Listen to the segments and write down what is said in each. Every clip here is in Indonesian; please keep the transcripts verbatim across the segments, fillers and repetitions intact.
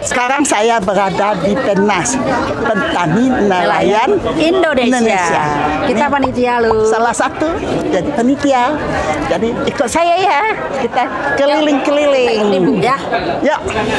Sekarang saya berada di Penas, Petani Nelayan Indonesia. Indonesia. Kita panitia lu. Salah satu jadi panitia. Jadi ikut saya ya. Kita keliling-keliling. Ibu ya. Yuk.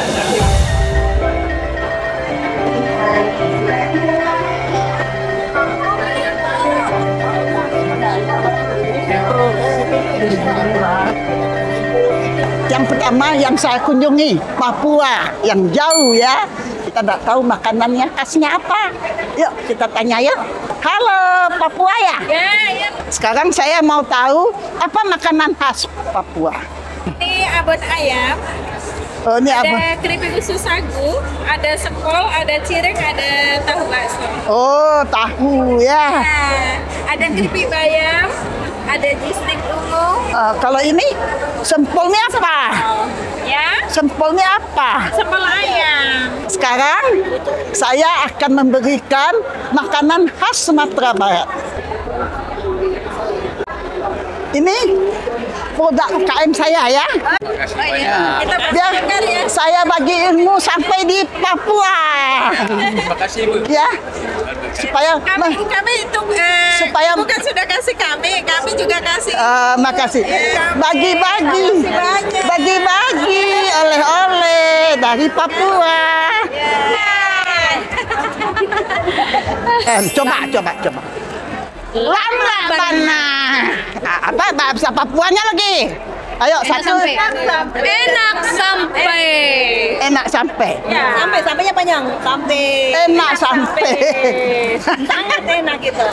Yang pertama yang saya kunjungi Papua, yang jauh ya. Kita tidak tahu makanannya khasnya apa. Yuk kita tanya yuk. Halo Papua ya? Ya, ya. Sekarang saya mau tahu apa makanan khas Papua. Ini abon ayam, Oh, ini apa? ada keripik usus sagu, ada sekol, ada cireng, ada tahu bakso. Oh, tahu ya. Nah, ada keripik bayam, ada jistik ungu. Uh, kalau ini sempolnya apa? Ya, Sempolnya apa? sempol ayam. Sekarang saya akan memberikan makanan khas Sumatera Barat. Ini produk U K M saya ya. Oh, iya. Kita Biar pastikan ya. saya bagi ilmu sampai di Papua. Terima kasih Bu. Ya, supaya Kami, kami itu eh, Supaya- bukan sudah kasih kami, kami juga kasih. Uh, makasih. Bagi-bagi, bagi-bagi oleh-oleh dari Papua. Eh, coba, coba, coba. Lama bana. Apa bahasa Papuanya lagi? Ayo satu. Enak sampai. Enak sampai. Ya. Sampai, sampainya panjang. Sampai. Enak sampai. Sangat enak gitu.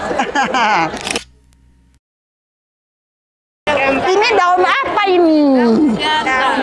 Ini daun apa ini? Hah?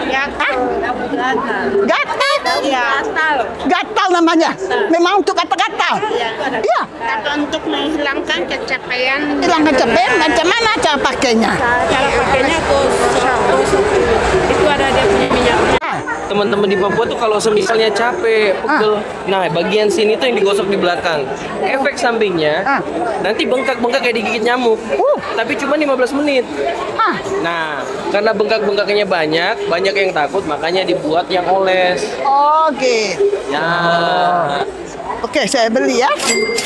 Gatal. Gatal. Gatal namanya. Memang untuk gatal-gatal. Iya. Atau untuk menghilangkan kecapean. Hilang kecapean, macam mana cara pakainya? Cara pakainya gosok. Gosok. Itu ada dia punya minyaknya. Teman-teman di Papua tuh kalau semisalnya capek, pegel, nah bagian sini tuh yang digosok di belakang. Efek sampingnya Ah. nanti bengkak-bengkak kayak digigit nyamuk. Uh. Tapi cuma lima belas menit. Ah, Nah, karena bengkak-bengkaknya banyak, banyak yang takut, makanya dibuat yang oles. oke. Ya. Oke, saya beli ya.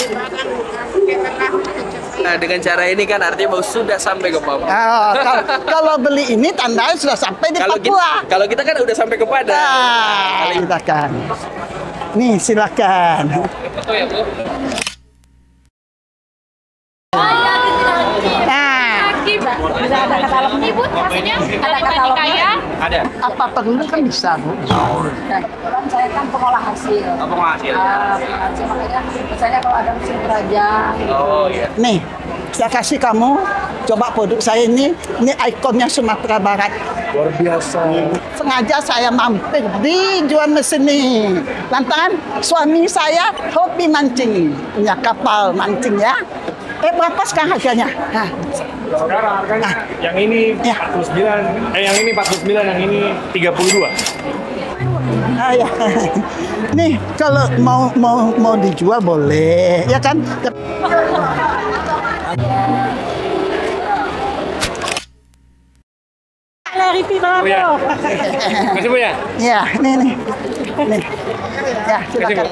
Nah, dengan cara ini kan artinya bahwa sudah sampai ke Papua. Ah, kalau, kalau beli ini tandanya sudah sampai di Kalau kita, Papua. kalau kita kan udah sampai ke Padang. Ah, silakan. Nih, silakan. Foto ya, Bu. Nah, Bisa ada katalog nih Bu, maksudnya ada katalognya. Ada. apa perlu kan bisa, Bu. Kebetulan saya kan pengolah hasil. Apa hasil? Ah, pengolah hasil makanya saya kalau ada musim kerajaan. Oh iya. Nih, saya kasih kamu coba produk saya ini. Ini ikonnya Sumatera Barat. Luar biasa. Sengaja saya mampir di jual mesin ini. Lantaran suami saya hobi mancing, punya kapal mancing ya. Eh berapa sekarang harganya? Nah, Sekarang harganya yang ini Ya. empat puluh sembilan, eh yang ini empat puluh sembilan, yang ini tiga puluh dua. ah, ya. Nih kalau mau mau mau dijual boleh, ya kan? Oh ya. Masih Bu ya? Ya, nih nih. Nih. Ya, silakan.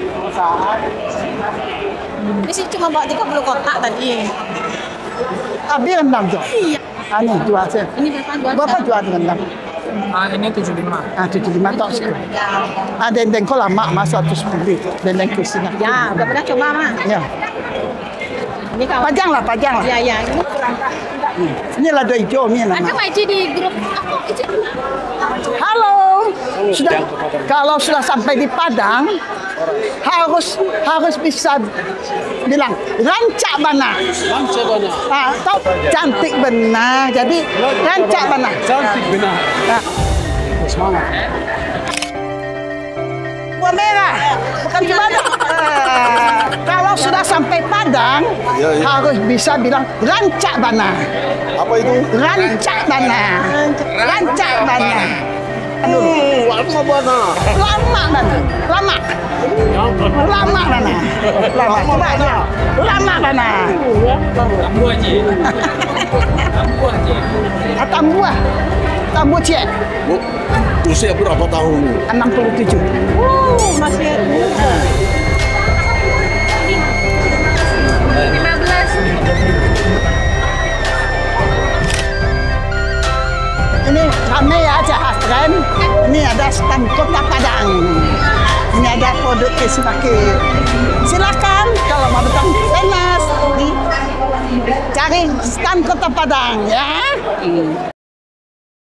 Ini sih cuma bawa tiga puluh kotak tadi. Abi rendang tuh. Iya. Ah, nih jual saya. Ini berapa jual? Berapa jual rendang? Ah, ini tujuh puluh lima. Ah, tujuh puluh lima tok sekali. Ah, dendeng kau lama mas seratus sepuluh. Dendeng kusinya. Ya, udah pernah coba mak. Ya. Ini kawan. Pajang lah, pajang lah. Ya, ya. Ini Ini lada hijau ni nama. ada Pak Iji di grup aku Iji. Halo. Sudah kalau sudah sampai di Padang harus harus bisa bilang rancak bana. Rancak banyak. Ah, tahu cantik benar. Jadi rancak bana. Cantik benar. Nah, Semangat. buah merah, bukan gimana? Eh, kalau sudah sampai Padang Ya, ya. harus bisa bilang rancak bana. Apa itu? Rancak bana. Rancak bana. Uh, lama bana. Lama bana. Lama. Lama bana. Lama. Coba ya. Lama bana. Tambu aja. Tambu aja. Ah, Tambua. Tambu cek. Bu, usia berapa tahun? enam puluh tujuh. Ini ada stand Kota Padang. Ini ada produk Kesimaki. Silakan kalau mau datang tenas, cari stand Kota Padang ya.